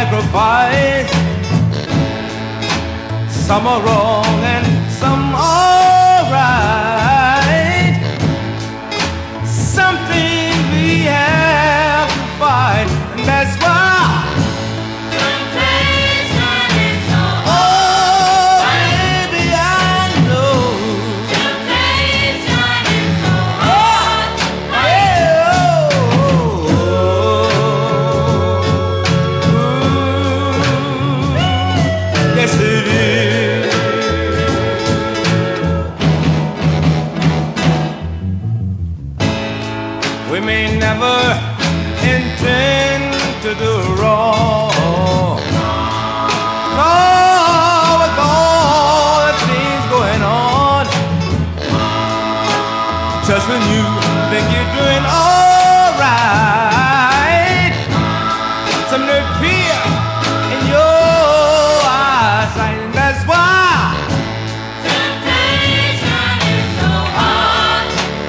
sacrifice. Some are wrong and some are right. Some things we have to fight, and that's why temptation is so hard. Oh, baby, I know temptation is so hard. Yes, it is. We may never intend to do wrong. No, with all the things going on, just when you think you're doing all right, something appear in your eyesight, and that's why temptation is so hard.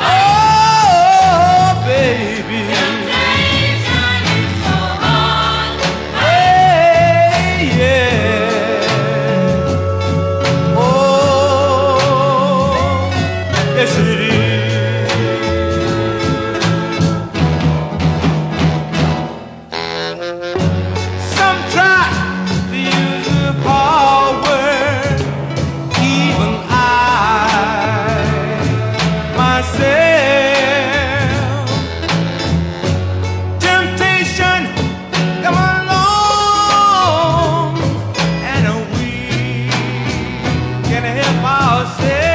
Oh, baby, temptation is so hard. Hey, yeah. Oh, yes it is. Some try to use the power, even I myself. Temptation come along, and we can help ourselves.